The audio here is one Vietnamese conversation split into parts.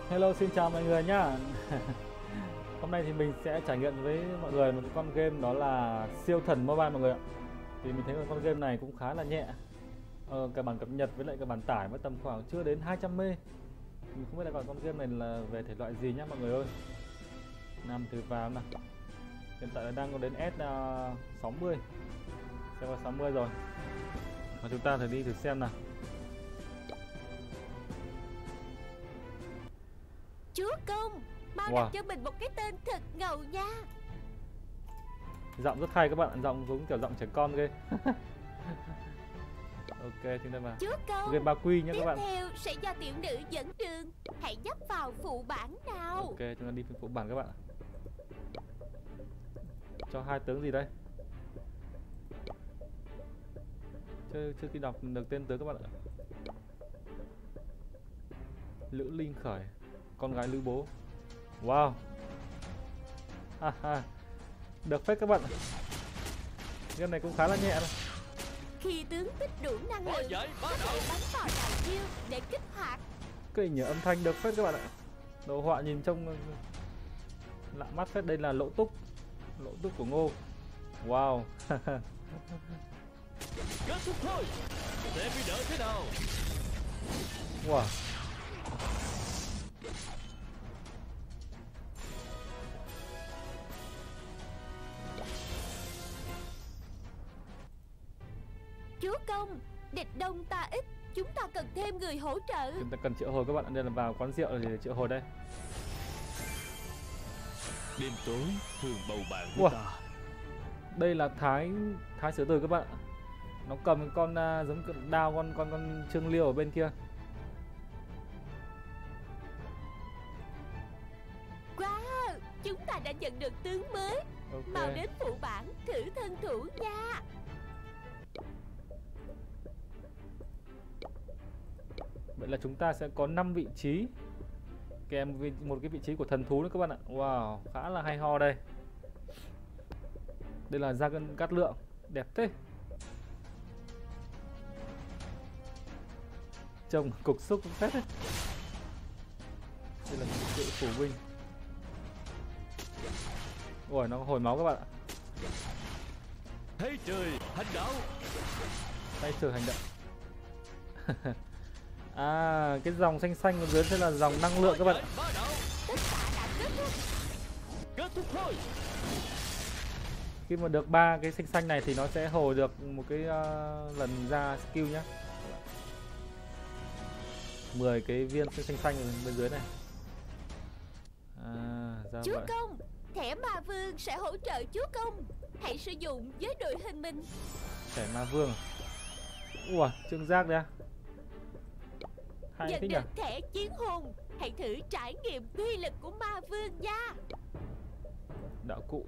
Hello, xin chào mọi người nhá. Hôm nay thì mình sẽ trải nghiệm với mọi người một con game đó là Siêu Thần Mobile mọi người ạ. Thì mình thấy là con game này cũng khá là nhẹ. Cả bản cập nhật với lại cả bản tải mất tầm khoảng chưa đến 200 mê. Mình không biết là con game này là về thể loại gì nhá mọi người ơi. Nam thử vào nào. Hiện tại là đang có đến S60. Xem qua 60 rồi. Và chúng ta thử đi thử xem nào. Chúa công, mau đặt cho mình một cái tên thật ngầu nha. Giọng rất hay các bạn, giọng giống kiểu giọng trẻ con ghê. Ok, chúng ta vào. Chúa công, game ba quy nhé các bạn. tiếp theo sẽ do tiểu nữ dẫn đường. Hãy nhấp vào phụ bản nào. Ok, chúng ta đi phụ bản các bạn. Cho hai tướng gì đây? Chưa khi đọc được tên tướng các bạn ạ. Lữ Linh Khởi, con gái Lữ Bố. Wow. Được phết các bạn. Game này cũng khá là nhẹ thôi. Khi tướng tích đủ năng lượng, có thể bắn vào đại chiêu để kích hoạt. Cái nhớ âm thanh được phết các bạn ạ. Đồ họa nhìn trông lạ mắt phết. Đây là lỗ túc của Ngô. Wow. Kết thúc thôi. Để bị đỡ thế nào? Wow. Chúa công, địch đông ta ít, chúng ta cần thêm người hỗ trợ. Chúng ta cần triệu hồi các bạn. Đây là vào quán rượu để triệu hồi đây. Đêm tối thường bầu bạn với ta. Đây là Thái Sử Từ các bạn. Nó cầm con giống đao con Trương Liêu ở bên kia. Wow, chúng ta đã nhận được tướng mới. Okay. Mau đến phụ bản thử thân thủ nha. Vậy là chúng ta sẽ có 5 vị trí kèm với một cái vị trí của thần thú nữa các bạn ạ. Wow, khá là hay ho đây. Đây là Gia Cát Lượng, đẹp thế. Trông cục xúc cũng phết đấy. Đây là sự phủ binh. Ôi, nó hồi máu các bạn ạ. Thấy trời hành đạo. Tay trời hành động. Cái dòng xanh xanh ở dưới thế là dòng năng lượng các bạn ạ. Tất cả đã kết thúc. Kết thúc thôi. Khi mà được 3 cái xanh xanh này thì nó sẽ hồi được một cái lần ra skill nhá. 10 cái viên xanh xanh ở bên dưới này. Ra Chúa vậy. công, thẻ ma vương sẽ hỗ trợ chúa công. Hãy sử dụng với đội hình mình. Thẻ ma vương. Ủa, Trương Giác đấy à? Hay Nhận thế nhỉ? được thẻ chiến hồn, hãy thử trải nghiệm uy lực của ma vương nha. Đạo cụ.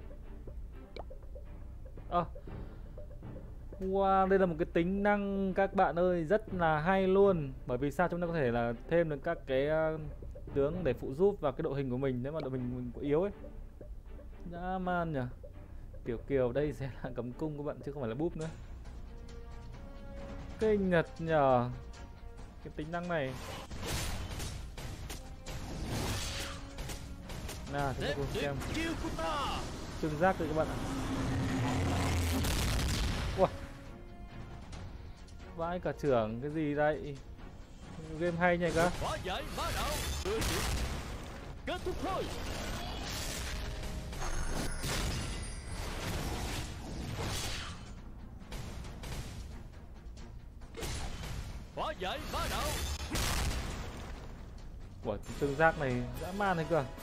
Wow, đây là một cái tính năng các bạn ơi, rất là hay luôn. Bởi vì sao chúng ta có thể là thêm được các cái tướng để phụ giúp vào cái đội hình của mình nếu mà đội mình có yếu ấy. Dã man nhỉ. Kiểu đây sẽ là cầm cung các bạn chứ không phải là búp nữa. Kinh nhật nhờ. Cái tính năng này. Nào, chúng ta cùng xem Trương Giác rồi các bạn ạ. Wow. Vãi cả trưởng, cái gì đây? Game hay nhỉ cơ. Kết thúc thôi. Hóa giải bá đạo. Của Trương Giác này dã man hay cơ.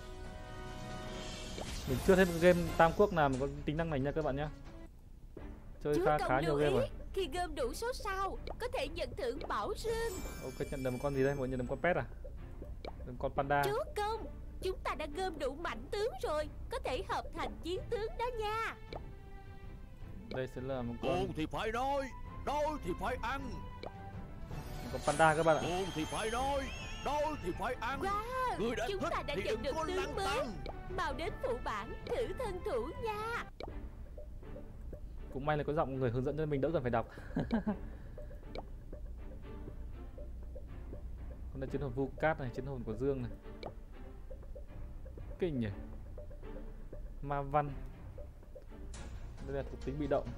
Mình chưa thấy một game Tam Quốc nào mà có tính năng này nha các bạn nhé. Chơi khá nhiều game rồi. Khi gom đủ số sao, có thể nhận thưởng bảo dương. Ok, nhận được một con gì đây? Một nhận được một con pet à? Được con panda. Chúa công, chúng ta đã gom đủ mảnh tướng rồi, có thể hợp thành chiến tướng đó nha. Đây sẽ là một con. Buồn thì phải nói thì phải ăn. Một con panda các bạn ạ. Buồn thì phải nói thì phải ăn. Wow, chúng ta đã nhận được tướng mới. Mau đến phụ bản thử thân thủ nha. Cũng may là có giọng người hướng dẫn cho mình đỡ cần phải đọc. Đây chiến hồn Vu Cát này, chiến hồn của Dương này. Kinh nhỉ. Ma Văn. Đây là thuộc tính bị động.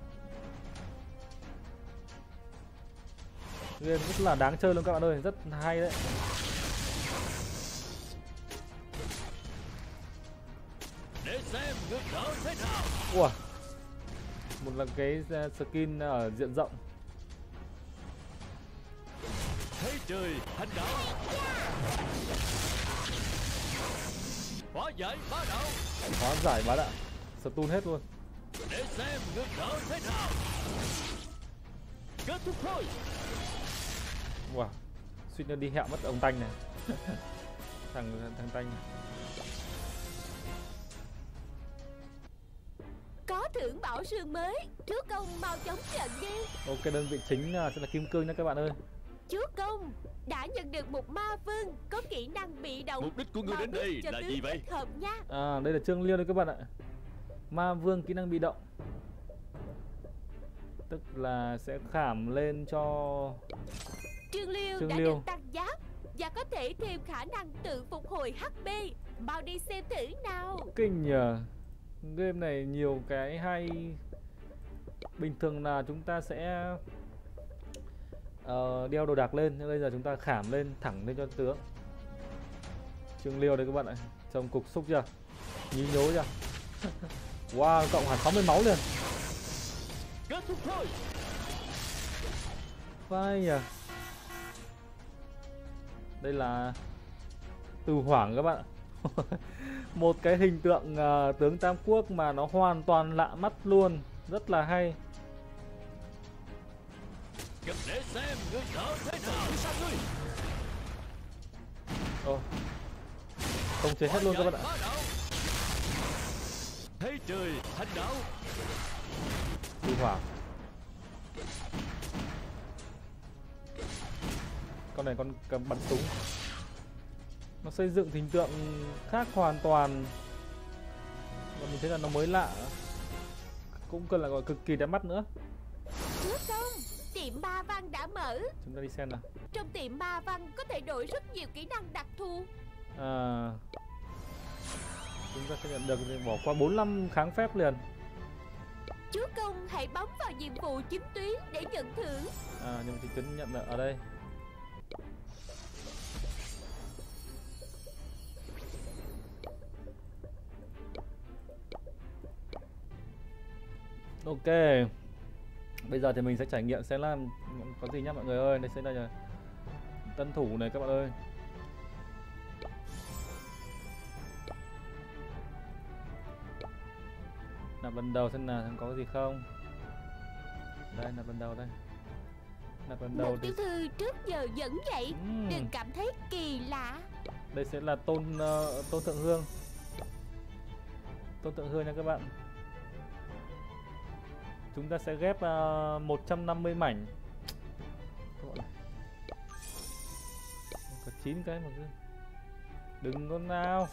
Game rất là đáng chơi luôn các bạn ơi, rất hay đấy. Để xem người đỡ thế nào. Ủa, một là cái skin ở diện rộng. Thế trời hành đạo. Hóa giải bá đạo. Hóa giải bá đạo. Stun hết luôn. Để xem người đỡ thế nào. Kết thúc thôi. Wow, suýt nữa đi hẹo mất ông Tanh này. thằng Tanh này. Có thưởng bảo sương mới, chúa công mau chóng trận đi. Ok, đơn vị chính sẽ là Kim Cương nha các bạn ơi. Chúa công đã nhận được một ma vương có kỹ năng bị động. Mục đích của ngươi đến đây là gì vậy? Hợp nha. À, đây là Trương Liêu đấy các bạn ạ. Ma vương kỹ năng bị động, tức là sẽ khảm lên cho Trương Liêu đã được tăng giáp và có thể thêm khả năng tự phục hồi HP. Mau đi xem thử nào. Kinh nhờ. Game này nhiều cái hay. Bình thường là chúng ta sẽ đeo đồ đạc lên, nhưng bây giờ chúng ta khảm lên thẳng lên cho tướng. Trương Liêu đấy các bạn ạ. Trông cục xúc chưa, nhí nhố chưa. Wow, cộng hẳn 60 máu liền. Kết thúc thôi. Vai nhỉ. Đây là Từ Hoảng các bạn ạ. Một cái hình tượng tướng Tam Quốc mà nó hoàn toàn lạ mắt luôn, rất là hay. Để xem người đỡ thế nào. Sao ngươi? Ồ, không chế hết luôn các bạn ạ. Thế trời hành đạo. Từ Hoảng. Con này con cầm bắn súng. Nó xây dựng hình tượng khác hoàn toàn. Và mình thấy là nó mới lạ. Cũng cần là gọi cực kỳ đẹp mắt nữa. Chúa công, tiệm ma văn đã mở. Chúng ta đi xem nào. Trong tiệm ma văn có thể đổi rất nhiều kỹ năng đặc thù. À, chúng ta sẽ nhận được bỏ qua 45 kháng phép liền. Chúa công hãy bấm vào nhiệm vụ chiếm tuyến để nhận thưởng. À, nhưng mà chính tuyến nhận ở đây. Ok. Bây giờ thì mình sẽ trải nghiệm xem là có gì nhá mọi người ơi. Đây sẽ là tân thủ này các bạn ơi. Nạp lần đầu xem là có gì không. Đây, nạp lần đầu đây. Nạp lần đầu Một tiểu thư trước giờ vẫn vậy. Đừng cảm thấy kỳ lạ. Đây sẽ là Tôn Thượng Hương. Tôn Thượng Hương nha các bạn. Chúng ta sẽ ghép 150 mảnh. Có 9 cái mà cứ đừng con nào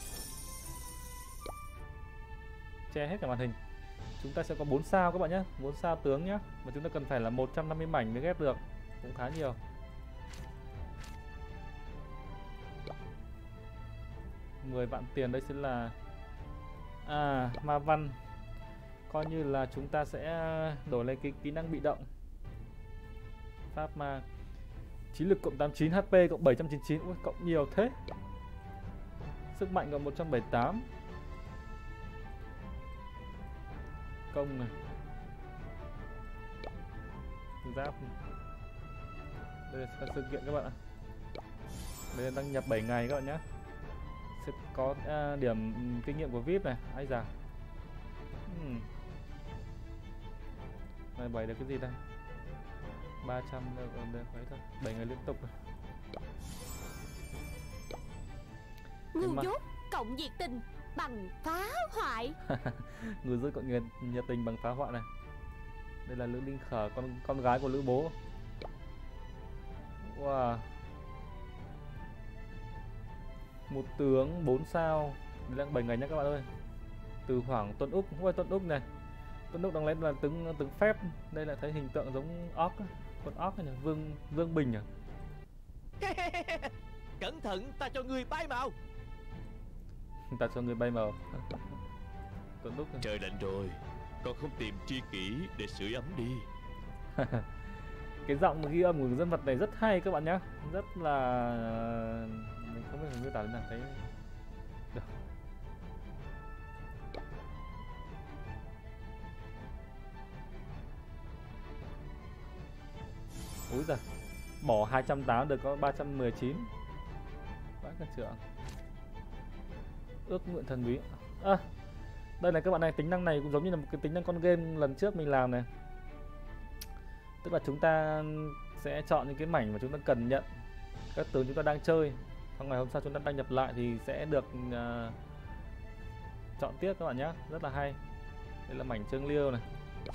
che hết cả màn hình. Chúng ta sẽ có 4 sao các bạn nhé, 4 sao tướng nhé. Mà chúng ta cần phải là 150 mảnh mới ghép được. Cũng khá nhiều. $10 vạn tiền. Đây sẽ là Ma Văn. Coi như là chúng ta sẽ đổi lấy cái kỹ năng bị động. Pháp ma. Trí lực cộng 89, HP cộng 799. Ui, cộng nhiều thế. Sức mạnh cộng 178. Công này. Giáp này. Đây là sự kiện các bạn ạ. Đây là đăng nhập 7 ngày các bạn nhé. Sẽ có điểm kinh nghiệm của VIP này. Ai da. Này 7 được cái gì đây? 300 được đấy thôi. 7 ngày liên tục rồi. Ngu dốt cộng nhiệt tình bằng phá hoại. Người dối cộng nhiệt tình bằng phá hoại này. Đây là Lữ Linh Khở, con gái của Lữ Bố. Wow. Một tướng 4 sao. Đây là 7 ngày nhé các bạn ơi. Từ Hoảng Tuân Úc. Ui, Tuân Úc này. Tuân Úc đang lấy là tướng phép. Đây là thấy hình tượng giống óc. Con óc này, Vương Bình à. Cẩn thận, ta cho ngươi bay màu. Ta cho người bay màu. Tuấn Lúc Trời lạnh rồi, con không tìm tri kỷ để sưởi ấm đi. cái giọng ghi âm của nhân vật này rất hay các bạn nhé, rất là mình không biết miêu tả thế nào, thấy được. Úi giời, bỏ 280 được có 319. Vãi cả trưởng. Ước nguyện thần bí. À, đây này các bạn này, tính năng này cũng giống như là một cái tính năng con game lần trước mình làm này. Tức là chúng ta sẽ chọn những cái mảnh mà chúng ta cần nhận các tướng chúng ta đang chơi. Xong ngày hôm sau chúng ta đăng nhập lại thì sẽ được chọn tiếp các bạn nhé. Rất là hay. Đây là mảnh Trương Liêu này.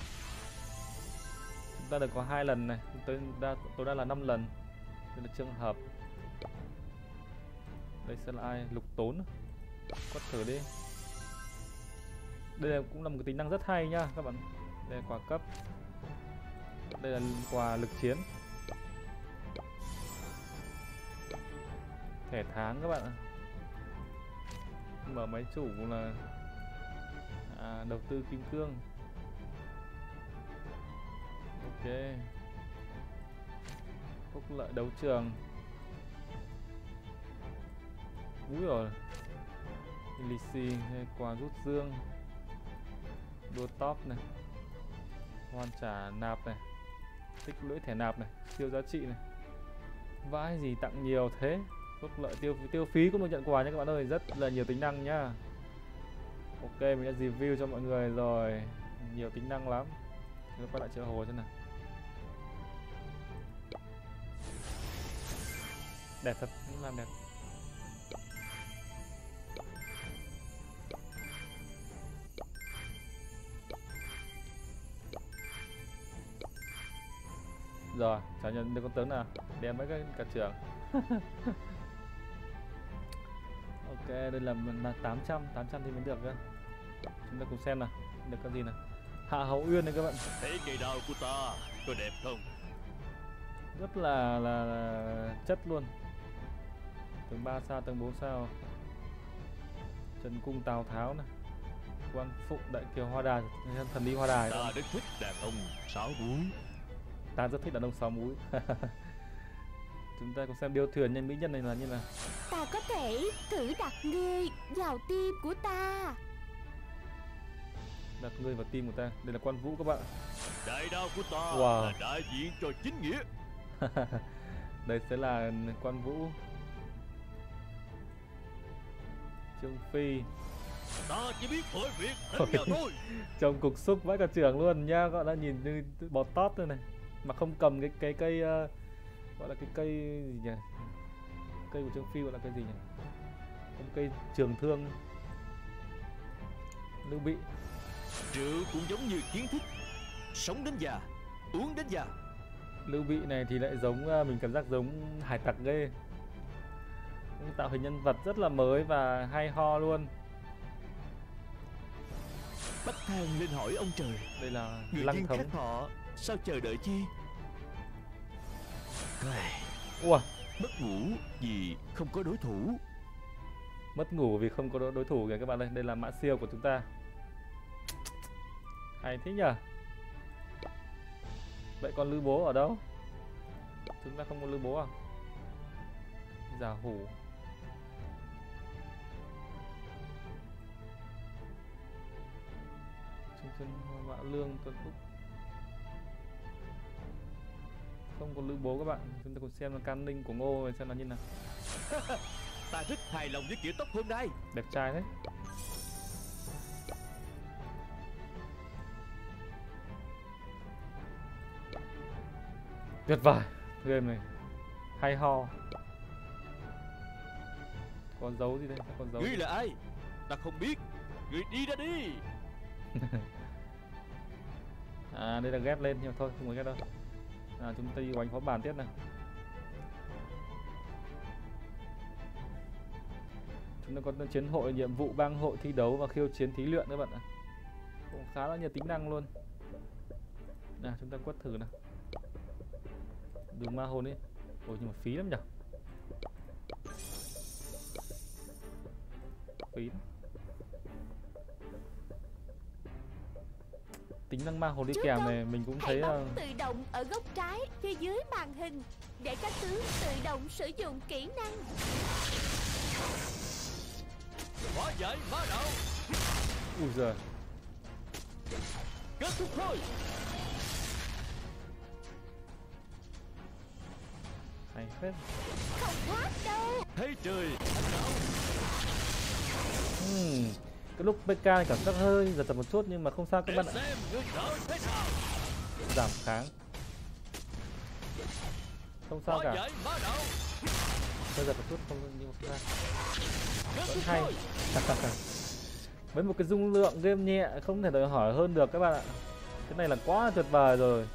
Chúng ta được có 2 lần này, tối đa là 5 lần. Đây là trường hợp. Đây sẽ là ai? Lục Tốn. Quất thử đi. Đây là cũng là một cái tính năng rất hay nhá các bạn. Đây là quà cấp. Đây là quà lực chiến. Thẻ tháng các bạn ạ. Mở máy chủ là đầu tư kim cương. Ok. Phúc lợi đấu trường. Úi rồi. Lì xì hay quà rút dương. Đua top này. Hoàn trả nạp này. Tích lũy thẻ nạp này, siêu giá trị này. Vãi gì tặng nhiều thế. Phúc lợi tiêu phí cũng được nhận quà nha các bạn ơi, rất là nhiều tính năng nhá. Ok, mình đã review cho mọi người rồi, nhiều tính năng lắm. Chúng ta quay lại chợ hồ xem nào. Đẹp thật, cũng làm đẹp. Rồi, chả nhận được con tướng nào. Đem với cái cả trưởng. Ok, đây là 800 thì mới được cơ. Chúng ta cùng xem nào, được con gì nào. Hạ Hậu Uyên này các bạn. Thấy cây đao của ta có đẹp không? Rất là chất luôn. Tầng 3 sao, tầng 4 sao. Trần cung Tào Tháo này. Quan Phụng Đại Kiều Hoa Đà, thần đi Hoa Đà. Ta rất thích đàn ông 6 múi. Ta rất thích đàn ông 6 múi. Chúng ta cùng xem điêu thuyền nhân mỹ nhân này là như nào. Ta có thể thử đặt ngươi vào tim của ta. Đặt ngươi vào tim của ta. Đây là Quan Vũ các bạn. Đại đao của ta Wow. là đại diện cho chính nghĩa. Đây sẽ là Quan Vũ. Trương Phi. Ta chỉ biết hội việc đánh nhau thôi. Trông cục xúc vãi cả trường luôn nha, gọi là nhìn như bò tót đây này. Mà không cầm cái cây gọi là cái cây gì nhỉ? Cây của Trương Phi gọi là cây gì nhỉ? Không, cây trường thương. Lưu Bị. Rượu cũng giống như kiến thức, sống đến già, uống đến già. Lưu Bị này thì lại giống, mình cảm giác giống hải tặc ghê. Tạo hình nhân vật rất là mới và hay ho luôn. Bách Thang lên hỏi ông trời. Đây là Người Lăng dân Thống. khách họ sao chờ đợi chi? Ủa, Mất ngủ vì không có đối thủ. mất ngủ vì không có đối thủ kìa các bạn ơi. Đây là mã siêu của chúng ta. Hay thế nhờ. Vậy còn Lư Bố ở đâu? Chúng ta không có Lư Bố à? Giả Hủ. Chân Mạo Lương Tuấn Úc. Không có Lữ Bố các bạn. Chúng ta cùng xem là Can Ninh của Ngô xem nó như nào. Ta rất hài lòng với kiểu tóc hôm nay. Đẹp trai đấy. Tuyệt vời. Game này hay ho. Còn dấu gì đây? Còn dấu. Ngươi là ai? Ta không biết. Ngươi đi ra đi. À đây là ghép lên nhưng mà thôi không có ghép đâu. Chúng ta đi đánh phó bản tiếp nào. Chúng ta có chiến hội, nhiệm vụ, bang hội, thi đấu và khiêu chiến thí luyện các bạn ạ. Cũng khá là nhiều tính năng luôn. Nào chúng ta quất thử nào. Đường ma hồn đi. Ôi nhưng mà phí lắm nhỉ. phí. Tính năng mang hồ đi kèm này mình cũng thấy tự động ở góc trái phía dưới màn hình để các tướng tự động sử dụng kỹ năng. Hóa giải ma đạo. ui giời, Kết thúc thôi. hay phết. Không thoát đâu. Thấy trời. Cái lúc PK này cảm giác hơi giật giật một chút nhưng mà không sao các Để bạn ạ. xem người thợ thế nào. Giảm kháng. Không sao Hóa cả. giải ma đạo. Hơi giật một chút không nhưng mà không sao. Kết Vẫn thúc hay. thôi. Với một cái dung lượng game nhẹ không thể đòi hỏi hơn được các bạn ạ. Cái này là quá tuyệt vời rồi.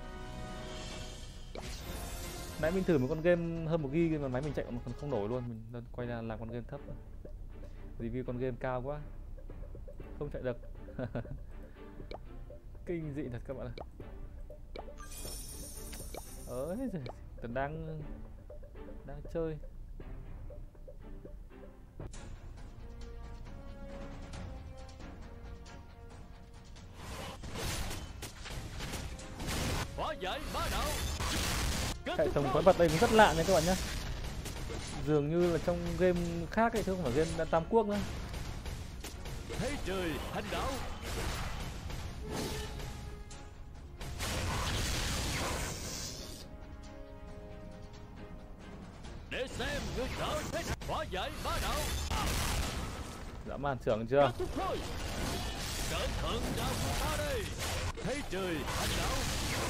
Nãy mình thử một con game hơn 1 GB mà máy mình chạy mà còn không nổi luôn. Mình quay ra làm con game thấp. Review con game cao quá, không chạy được. Kinh dị thật các bạn ạ. Ơi giời, Tần đang chơi. Hóa giải ma đạo. Kết Hệ thúc thống thôi. quái vật đây cũng rất lạ nha các bạn nhé. Dường như là trong game khác ấy chứ không phải game Tam Quốc nữa. Thấy trời hành đạo. Để xem người thợ thế nào. Hóa giải ma đạo. Dã man trưởng chưa? Kết thúc thôi. Cẩn thận đạo của ta đây. Thấy trời hành đạo.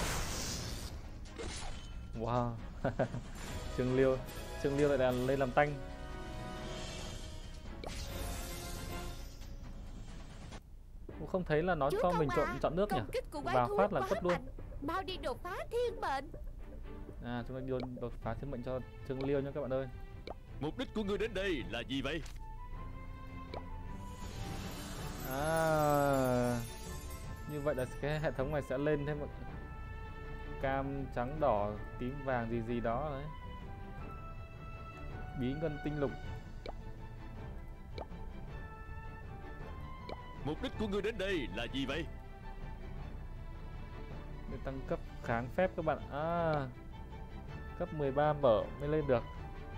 Wow. Trương Liêu lại là lên làm tanh. Cũng không thấy là nó Chúa cho công mình à, chọn nước nhỉ. công kích của quái Vào thú phát là quá quất luôn. mạnh. Mau đi đột phá thiên mệnh. À, chúng ta đi đột phá thiên mệnh cho Trương Liêu nha các bạn ơi. Mục đích của ngươi đến đây là gì vậy? À, như vậy là cái hệ thống này sẽ lên thêm một cam, trắng, đỏ, tím, vàng gì gì đó đấy. Bí ngân tinh lục. Mục đích của ngươi đến đây là gì vậy? Để tăng cấp kháng phép các bạn. À, cấp 13 mở mới lên được.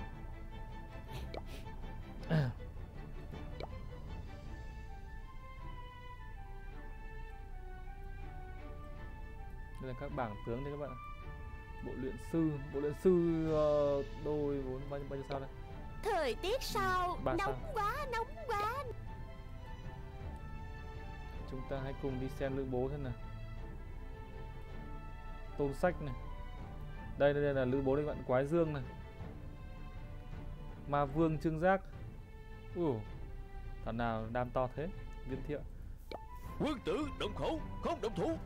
Đây là các bảng tướng đây các bạn. Bộ luyện sư đôi 4 bao nhiêu sao đây? Thời tiết sao 3 sao. nóng quá. Chúng ta hãy cùng đi xem lữ bố thế nào. Tôn sách này. Đây là lữ bố đây các bạn, quái dương này. Ma vương Trương Giác. Thằng nào đam to thế? Viên thiệu. Quân tử động khẩu không động thủ.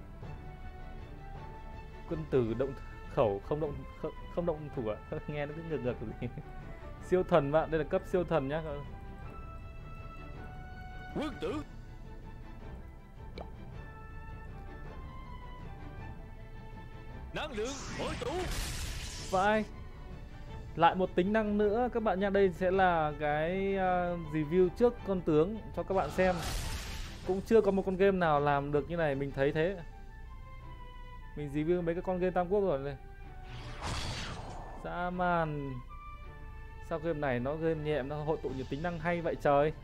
Quân tử động khẩu không động thủ à? Nghe nó cứ ngược gì. Siêu thần bạn, đây là cấp siêu thần nhá. Quân tử. Năng lượng hội tụ. Vãi. Lại một tính năng nữa các bạn nha. Đây sẽ là cái review trước con tướng cho các bạn xem. Cũng chưa có một con game nào làm được như này, mình thấy thế. Mình review mấy cái con game Tam Quốc rồi này. Dã man. Sao game này nó game nhẹ, nó hội tụ nhiều tính năng hay vậy trời.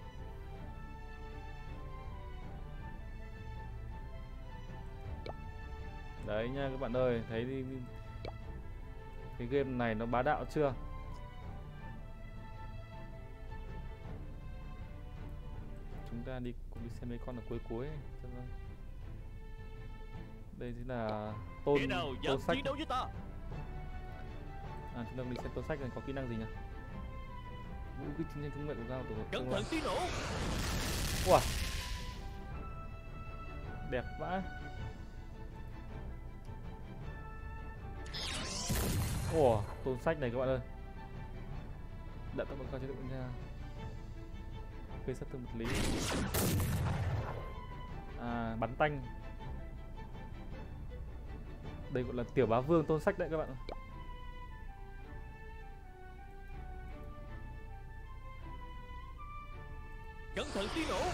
Đấy nha các bạn ơi, thấy đi. Cái game này nó bá đạo chưa? Chúng ta đi cùng đi xem mấy con ở cuối ấy. Đây chính là tôn sách. Chiến đấu với ta. À, chúng ta đi xem tôn sách này có kỹ năng gì nhỉ? Vũ khí chính công nghệ của cao tổ hợp. Cẩn thận tí nổ. Wow. Đẹp vãi. Ủa, tôn sách này các bạn ơi. Đợi các bạn coi chế độ nha. Gây sát thương vật lý. À, bắn tanh. Đây gọi là tiểu bá vương tôn sách đấy các bạn. Cẩn thận tiếng nổ.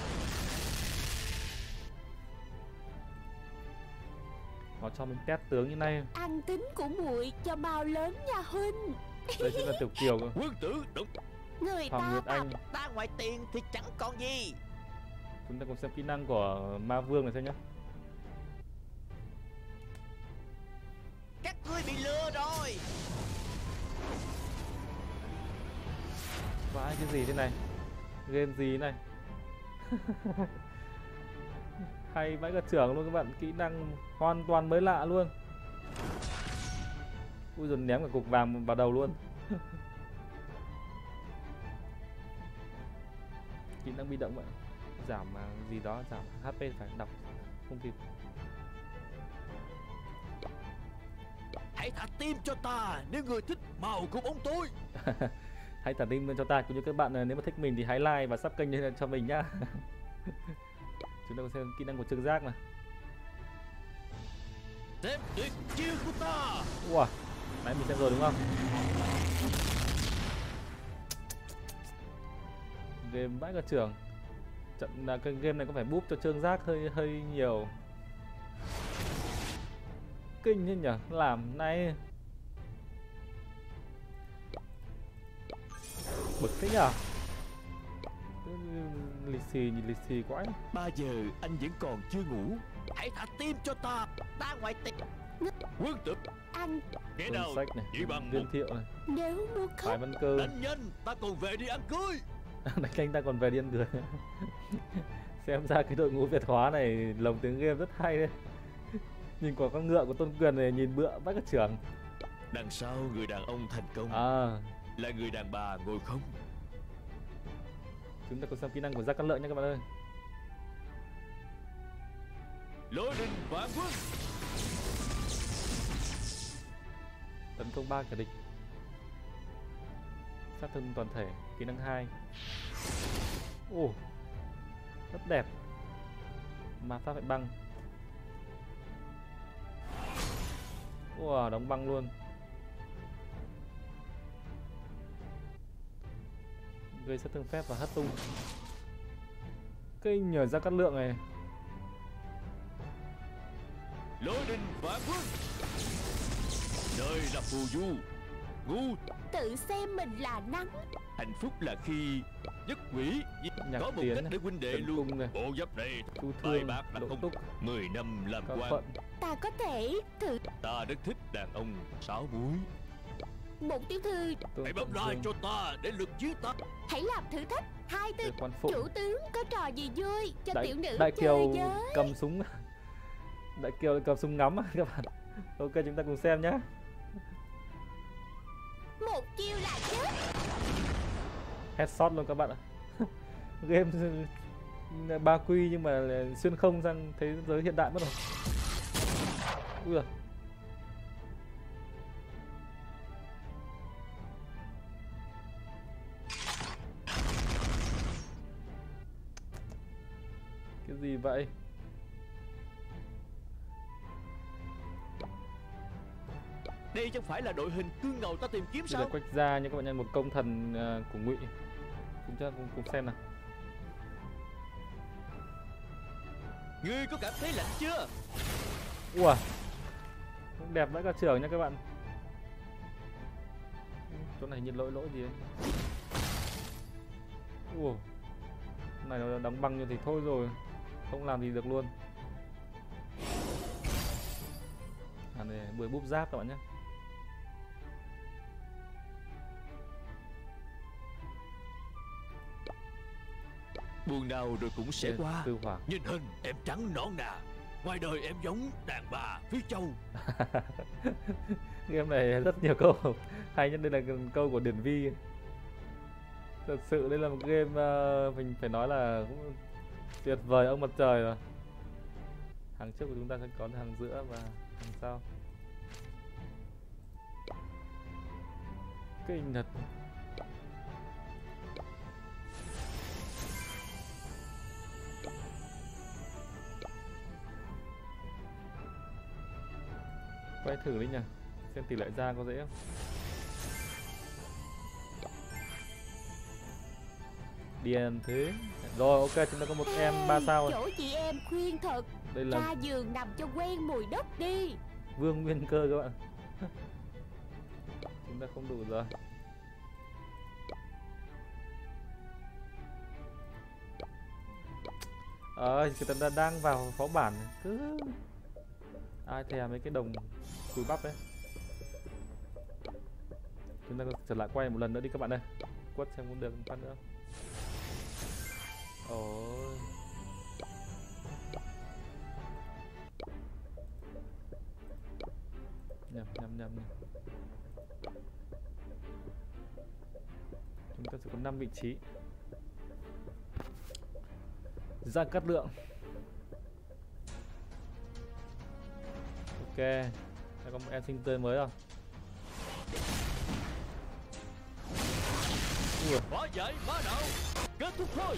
Nó cho mình test tướng như này. Ăn tính của muội cho mau lớn nha huynh. Đây chính là Tiểu Kiều cơ. Quân tử đúng. Người Hoàng ta Nguyệt Anh. Ta ngoài tiền thì chẳng còn gì. Chúng ta cùng xem kỹ năng của Ma Vương này xem nhá. Các ngươi bị lừa rồi. Vãi cái gì thế này? Game gì này? Hay vãi cả trưởng luôn các bạn, kỹ năng hoàn toàn mới lạ luôn. Ui dồi, ném cả cục vàng vào đầu luôn. Kỹ năng bị động vậy. Giảm gì đó, giảm HP phải đọc không kịp. Hãy thả tim cho ta nếu người thích màu của bóng tối. Hãy thả tim cho ta, cũng như các bạn nếu mà thích mình thì hãy like và sub kênh cho mình nhá. Chúng ta có xem kỹ năng của Trương Giác này. Xem tuyệt chiêu của ta. Wow, nãy mình xem rồi đúng không? Game vãi cả trưởng. Trận là cái game này có phải búp cho Trương Giác hơi nhiều. Kinh thế nhỉ, làm này bực thế nhỉ. Lì xì quá. 3 giờ anh vẫn còn chưa ngủ. Hãy thả tim cho ta. Ta ngoài tiền. Quân tử. Anh Kẻ Cuốn nào sách này, chỉ bằng Viên Thiệu này, nếu muốn Thái khóc Văn Cơ. đánh nhanh, ta còn về đi ăn cưới. Đánh canh ta còn về điên cười. Xem ra cái đội ngũ Việt hóa này lồng tiếng game rất hay đấy. Nhìn quả con ngựa của Tôn Quyền này nhìn bựa vãi cả trưởng. Đằng sau người đàn ông thành công là người đàn bà ngồi không. Chúng ta có xem kỹ năng của Gia Cát Lượng nha các bạn ơi. Lôi đình vạn quân. Tấn công 3 kẻ địch, sát thương toàn thể, kỹ năng 2. Ồ, rất đẹp. Ma pháp phải băng. Wow, đóng băng luôn. Gây sát thương phép và hất tung. Kinh nhờ Gia Cát Lượng này. Lôi đình vạn quân. Đời là phù du. Ngu. tự xem mình là nắng. Hạnh phúc là khi nhất quỷ Nhạc có một Tiến cách này, để huynh đệ Tấn luôn. Cung này, Bộ giáp này Chu bài Thương, bạc là Lộ không. Túc, 10 năm làm Cao quan. Phận. Ta có thể thử. Ta rất thích đàn ông 6 múi. Một tiểu thư Tương Hãy bấm Tận like Dương, cho ta để lực chiến ta. hãy làm thử thách. Hai tư Lê Quan Phụng. chủ tướng có trò gì vui cho tiểu nữ Đại chơi Kiều với. cầm súng. Đại Kiều cầm súng ngắm các bạn. Ok, chúng ta cùng xem nhé. Một chiêu là chết. Headshot luôn các bạn ạ. Game ba quy nhưng mà xuyên không sang thế giới hiện đại mất rồi. Ui giời. Cái gì vậy? Đây chẳng phải là đội hình cương ngầu ta tìm kiếm Đây là sao? Quách Gia nha các bạn, nhân một công thần của Ngụy. Chúng ta cùng xem nào. Ngươi có cảm thấy lạnh chưa? Ủa, đẹp vãi cả trưởng nha các bạn. Chỗ này nhìn lỗi gì ấy. Ủa, này nó đóng băng như thì thôi rồi, không làm gì được luôn. Này bưởi búp giáp các bạn nhé. Buồn nào rồi cũng sẽ qua. Tư Hoàng. Nhìn hình em trắng nõn nà, ngoài đời em giống đàn bà phía châu. Game này rất nhiều câu hay nhất, đây là câu của Điển Vi. Thật sự đây là một game mình phải nói là cũng tuyệt vời ông mặt trời rồi. Hàng trước của chúng ta sẽ có hàng giữa và hàng sau. Kinh thật. Quay thử đi nhỉ, xem tỷ lệ ra có dễ không. Điền thế Rồi ok, chúng ta có một em 3 sao rồi. Chỗ chị em khuyên thật, Đây là ra giường nằm cho quen mùi đất đi. Vương Nguyên Cơ các bạn. Chúng ta không đủ rồi. Người ta đang vào phó bản cứ ai thèm mấy cái đồng cùi bắp đấy. Chúng ta trở lại quay một lần nữa đi các bạn ơi. Quất xem có được phát nữa. Ôi. Nhầm. Chúng ta sẽ có 5 vị trí. Gia Cát Lượng. Ok, đã có một em sinh tươi mới rồi. Hóa giải bá đạo, kết thúc thôi.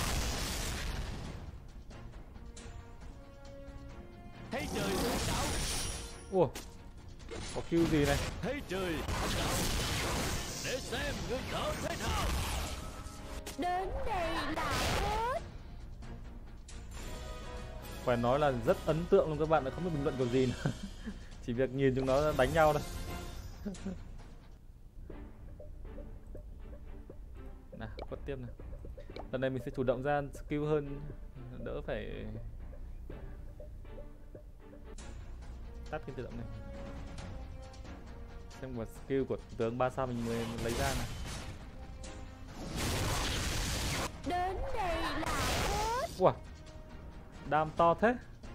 Thấy trời hướng đạo. Ủa, có Q gì này? Thấy trời hướng đạo. Để xem người thợ thế nào. Đến đây là hết. Phải nói là rất ấn tượng luôn các bạn, không biết bình luận kiểu gì nữa. Chỉ việc nhìn chúng nó đánh nhau thôi. Nào, quất tiếp nào. Lần này mình sẽ chủ động ra skill hơn, đỡ phải tắt cái tự động này. Xem một skill của tướng 3 sao mình mới lấy ra này. Đến đây là hết. Wow, đam to thế.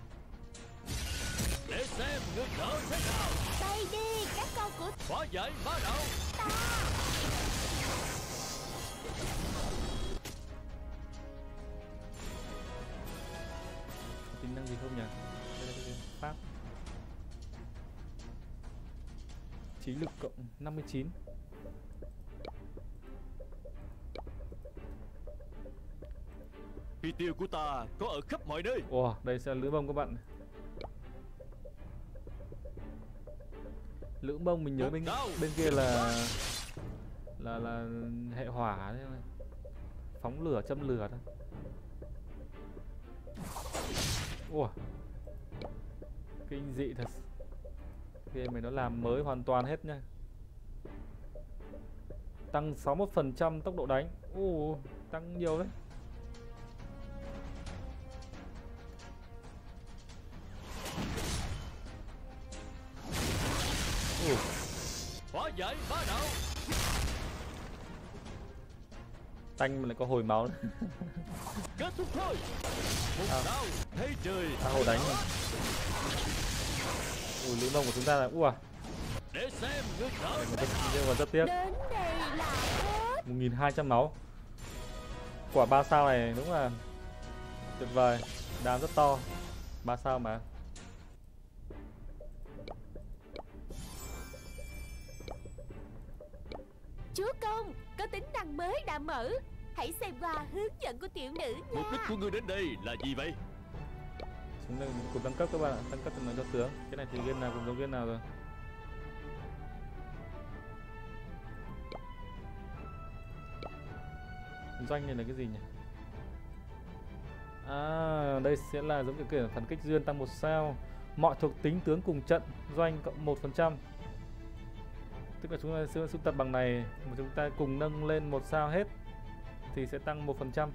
Để xem người thợ thế nào. Bay đi các con của Hóa giải bá đạo. ta. Tính năng gì không nhỉ? Đây là cái pháp. Trí lực cộng 59. Phi tiêu của ta có ở khắp mọi nơi. Ồ, đây sẽ là lưỡi bông các bạn. Lưỡi bông mình nhớ bên kia là hệ hỏa đấy, phóng lửa châm lửa thôi. Ủa, kinh dị thật. Game này nó làm mới hoàn toàn hết nha. Tăng 61% tốc độ đánh. Ồ, tăng nhiều đấy. Hóa giải bá đạo. Tanh mà lại có hồi máu. Kết thúc thôi. Một đao thấy trời. Hồ đánh mà. Ui, lưỡi bông của chúng ta là Để xem người thợ nhưng mà rất tiếc. Đến đây là hết. 1200 máu. Quả 3 sao này đúng là tuyệt vời. Đam rất to. 3 sao mà. Chúa công, có tính năng mới đã mở. Hãy xem qua hướng dẫn của tiểu nữ nha. Mục đích của ngươi đến đây là gì vậy? Chúng ta cùng tăng cấp các bạn ạ, tăng cấp cho tướng. Cái này thì game nào cũng giống game nào rồi. Doanh này là cái gì nhỉ? À, đây sẽ là giống kiểu thần kích duyên tăng 1 sao. Mọi thuộc tính tướng cùng trận, doanh cộng 1%. Tức là chúng ta sẽ sưu tập bằng này mà chúng ta cùng nâng lên 1 sao hết thì sẽ tăng 1%.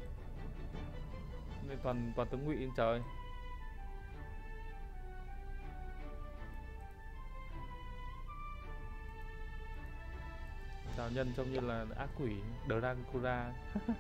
Nên toàn tướng ngụy trời. Đạo nhân trông như là ác quỷ Dracula.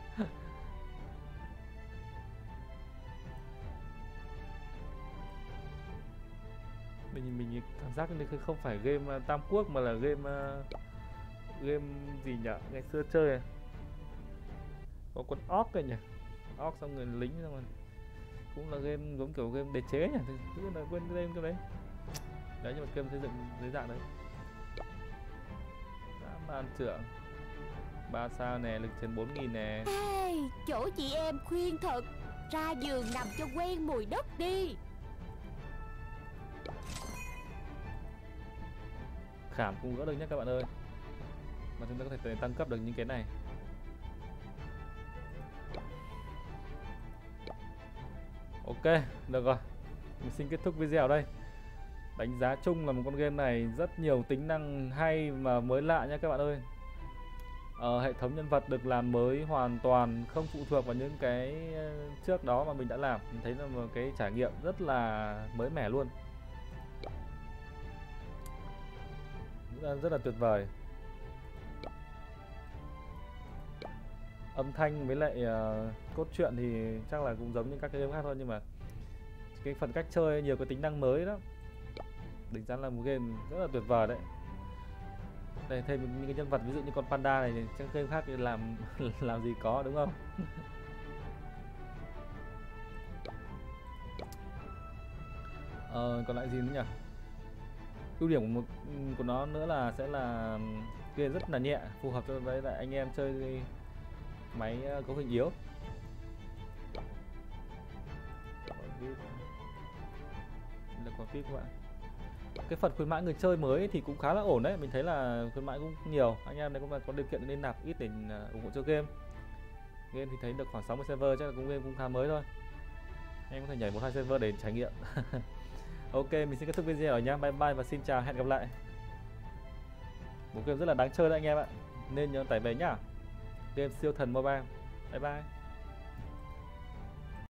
Mình cảm giác như không phải game Tam Quốc mà là game gì nhỉ? Ngày xưa chơi có con orc rồi nhỉ? Orc xong người lính xong rồi cũng là game giống kiểu game đế chế nhỉ? Cứ là quên game cái đấy. Đấy, nhưng mà game xây dựng dưới dạng đấy. Ban trưởng 3 sao nè, lực trên 4000 nè. Hey, chỗ chị em khuyên thật, ra giường nằm cho quen mùi đất đi. Khảm cũng gỡ được nhé các bạn ơi. Mà chúng ta có thể tăng cấp được những cái này. Ok, được rồi. Mình xin kết thúc video ở đây. Đánh giá chung là một con game này rất nhiều tính năng hay mà mới lạ nha các bạn ơi. Hệ thống nhân vật được làm mới hoàn toàn, không phụ thuộc vào những cái trước đó mà mình đã làm. Mình thấy là một cái trải nghiệm rất là mới mẻ luôn, rất là tuyệt vời. Âm thanh với lại cốt truyện thì chắc là cũng giống như các cái game khác thôi, nhưng mà cái phần cách chơi nhiều cái tính năng mới đó. Đánh giá là một game rất là tuyệt vời đấy. Đây thêm những cái nhân vật ví dụ như con panda này thì các game khác thì làm gì có, đúng không? Còn lại gì nữa nhỉ? Ưu điểm của nó nữa là sẽ là game rất là nhẹ, phù hợp cho với lại anh em chơi máy cấu hình yếu. Là quả vip các bạn. Cái phần khuyến mãi người chơi mới thì cũng khá là ổn đấy, mình thấy là khuyến mãi cũng nhiều. Anh em này cũng là có điều kiện nên nạp ít để ủng hộ cho game. Game thì thấy được khoảng 60 server, chắc là cũng game cũng khá mới thôi. Em có thể nhảy 1-2 server để trải nghiệm. Ok, mình xin kết thúc video rồi nhá. Bye bye và xin chào, hẹn gặp lại. Một game rất là đáng chơi đấy anh em ạ, nên nhớ tải về nhá. Game Siêu Thần Mobile. Bye bye.